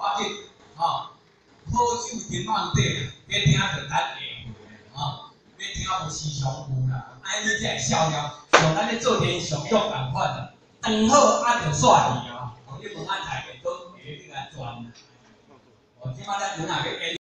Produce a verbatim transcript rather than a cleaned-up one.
要紧，吼，好酒斟满底，要听就等下回吼，要听无时常有啦，安尼才会笑了，像咱咧做天上约共款啦，当好啊就煞去哦，你问啊大家都会你来转，哦，即摆咱有哪个？